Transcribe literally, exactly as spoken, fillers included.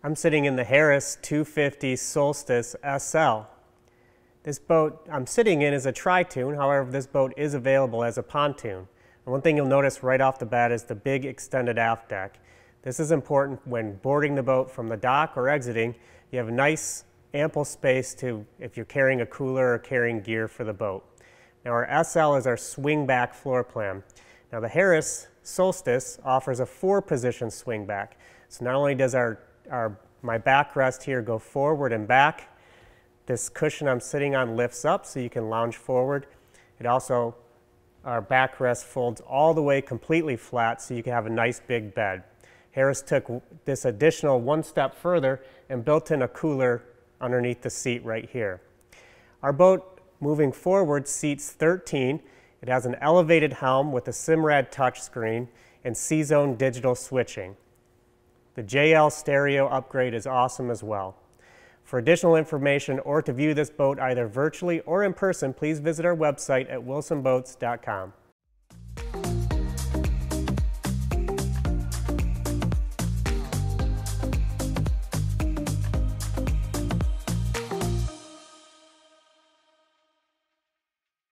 I'm sitting in the Harris two fifty Solstice S L. This boat I'm sitting in is a tri-toon, however this boat is available as a pontoon. And one thing you'll notice right off the bat is the big extended aft deck. This is important when boarding the boat from the dock or exiting. You have a nice ample space to, if you're carrying a cooler or carrying gear for the boat. Now our S L is our swing back floor plan. Now the Harris Solstice offers a four position swing back. So not only does our, our my backrest here go forward and back, this cushion I'm sitting on lifts up so you can lounge forward. It also, our backrest folds all the way completely flat so you can have a nice big bed. Harris took this additional one step further and built in a cooler underneath the seat right here. Our boat moving forward seats thirteen. It has an elevated helm with a Simrad touchscreen and C-Zone digital switching. The J L stereo upgrade is awesome as well. For additional information or to view this boat either virtually or in person, please visit our website at wilson boats dot com.